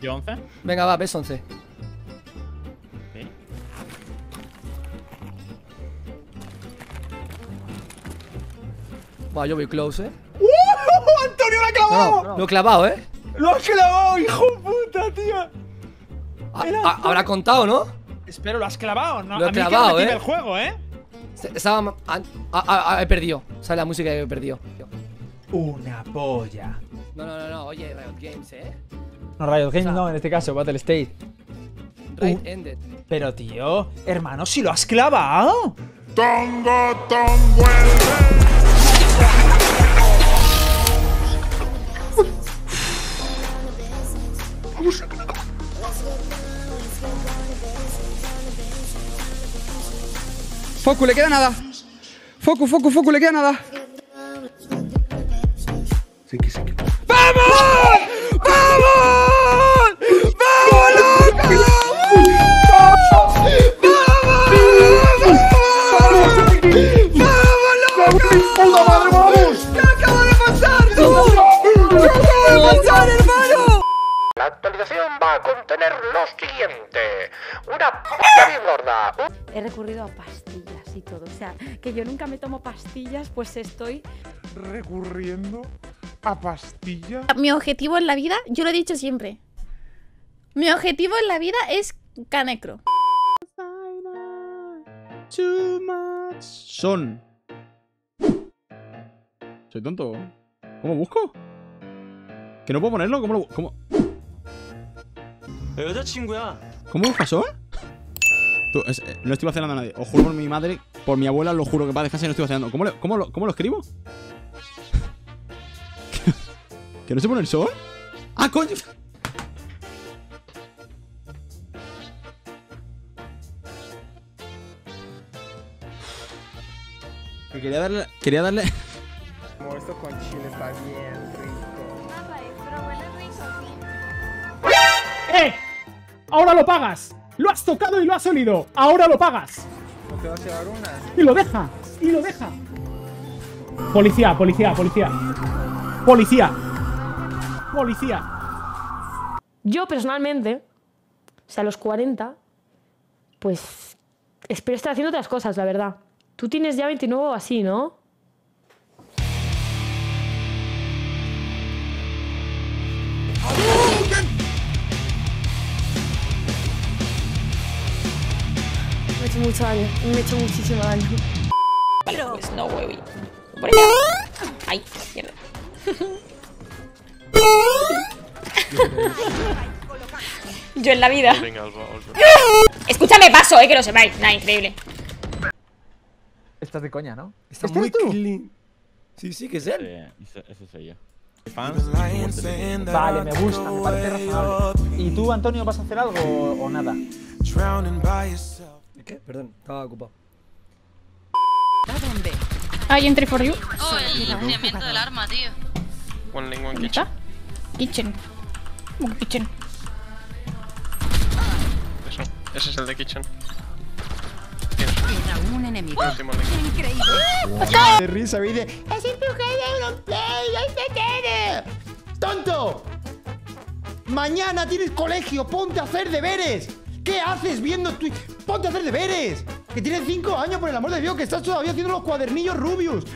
Yo 11. Venga, va, ves 11. Sí. Buah, yo voy close, ¡Antonio lo ha clavado! No, lo he clavado, ¡Lo has clavado, hijo de puta, tío! Habrá contado, ¿no? Espero, lo has clavado, ¿no? Lo he a mí que clavado, me tira el juego, Estaba. He perdido. Sale la música que he perdido. Una polla. No, oye, Riot Games, No, Riot Games O sea, no, en este caso, Battle State. Right ended. Pero, tío, hermano, si lo has clavado. Tongo, ton vuelve. Focu, le queda nada. Focu, le queda nada. ¡Vamos! ¡Vamos! ¡Vamos, loco! ¡Vamos! ¿Qué acaba de pasar, tú? ¿Qué acaba de pasar, hermano? La actualización va a contener lo siguiente: una polla bien gorda. He recurrido a pastillas y todo. O sea, que yo nunca me tomo pastillas, pues estoy Recurriendo a pastillas. Mi objetivo en la vida, yo lo he dicho siempre. Mi objetivo en la vida es Canecro. Son. Soy tonto. ¿Cómo busco? ¿Que no puedo ponerlo? ¿Cómo lo cómo? ¿Cómo buscas son? No estoy vacilando a nadie. Os juro por mi madre, por mi abuela, lo juro que va a dejarse y no estoy vacilando. ¿Cómo lo escribo? ¿Que no se pone el sol? ¡Ah, coño! Quería darle. Como esto con chile está bien rico. Ahora lo pagas. Lo has tocado y lo has olido. Ahora lo pagas. ¿No te vas a llevar una? Y lo deja. Policía. Yo personalmente, o sea, a los 40, pues espero estar haciendo otras cosas, la verdad. Tú tienes ya 29 o así, ¿no? Me ha hecho mucho daño, me ha hecho muchísimo daño. Vale, pues no, güey. Por allá. Ay, mierda. Yo en la vida. Escúchame, paso, que lo sepáis. Nada, increíble. Estás de coña, ¿no? Está muy clean. Sí, que es él. Eso soy yo. Vale, me gusta, me parece razonable. ¿Y tú, Antonio, vas a hacer algo o nada? ¿Qué? Perdón, estaba ocupado. Ay, entry for you. Oh, el enfriamiento del arma, tío. One link, one ¿Dónde kitchen. está? Kitchen. ¿Cómo que kitchen? Eso, ese es el de kitchen. Queda un enemigo. Último link. De risa, me dice. ¡Es el Europlay! ¡Tonto! Mañana tienes colegio, ponte a hacer deberes. ¿Qué haces viendo tu... ¡Ponte a hacer deberes! Que tienes 5 años, por el amor de Dios, que estás todavía haciendo los cuadernillos Rubius.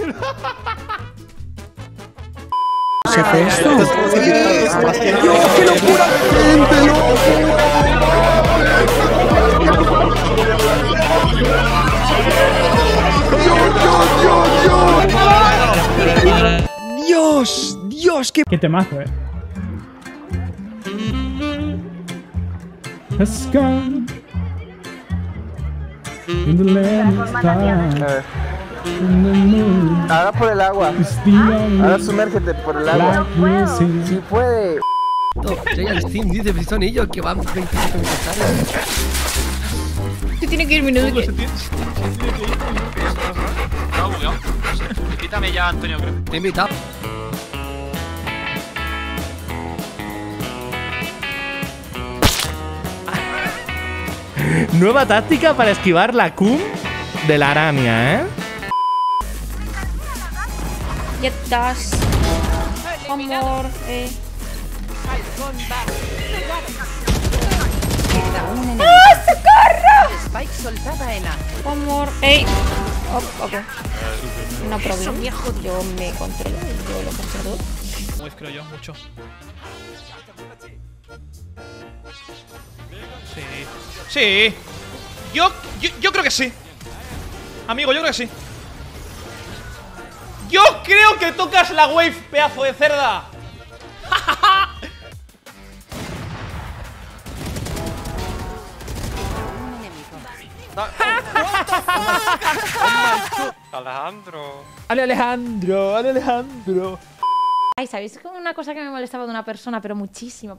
¿Se hace esto? ¡Dios, qué locura! ¡Gente, Dios, qué... Qué temazo, Let's go. In the land of stars. Ahora por el agua. Ahora sumérgete por el agua. Si puede. Llega el Steam, dice, si son ellos que van 25 minutos tarde. Tú tienes que ir minuto que... No, bugueado. Quítame ya, Antonio, creo. Te he invitado. Nueva táctica para esquivar la Q de la araña, Get das. Amor, ¡Ah, socorro! Spike soltada en A. Amor. ¡Ey! Oh, ok. No problema. Yo me controlo. Yo lo controlo. Muy creo yo, mucho. Sí. Sí. Yo creo que sí. Amigo, yo creo que sí. Yo creo que tocas la wave, pedazo de cerda. Alejandro. Alejandro. Ay, ¿sabéis una cosa que me molestaba de una persona? Pero muchísimo.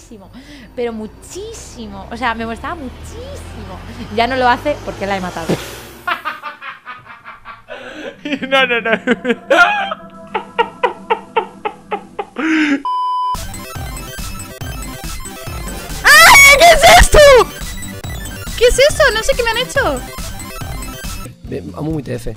O sea, me molestaba muchísimo. Ya no lo hace porque la he matado. No. ¡Ay! ¿Qué es esto? ¿Qué es eso? No sé qué me han hecho. Amo mi TF.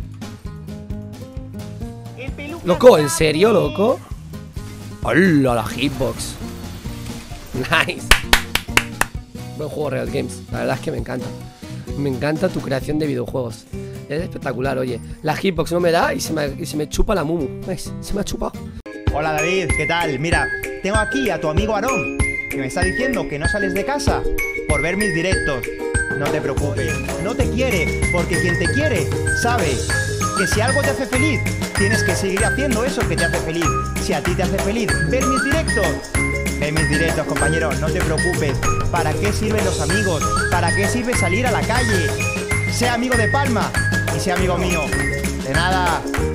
Loco, ¿en serio, loco? ¡Hola, la hitbox! Nice. Buen juego, Riot Games. La verdad es que me encanta. Me encanta tu creación de videojuegos. Es espectacular, oye. La hitbox no me da y se me chupa la mumu. ¿Ves? Se me ha chupado. Hola David, ¿qué tal? Mira, tengo aquí a tu amigo Aarón, que me está diciendo que no sales de casa por ver mis directos. No te preocupes, no te quiere, porque quien te quiere sabe que si algo te hace feliz, tienes que seguir haciendo eso que te hace feliz. Si a ti te hace feliz ver mis directos, ve mis directos, compañero, no te preocupes. ¿Para qué sirven los amigos? ¿Para qué sirve salir a la calle? Sea amigo de Palma y sea amigo mío. De nada.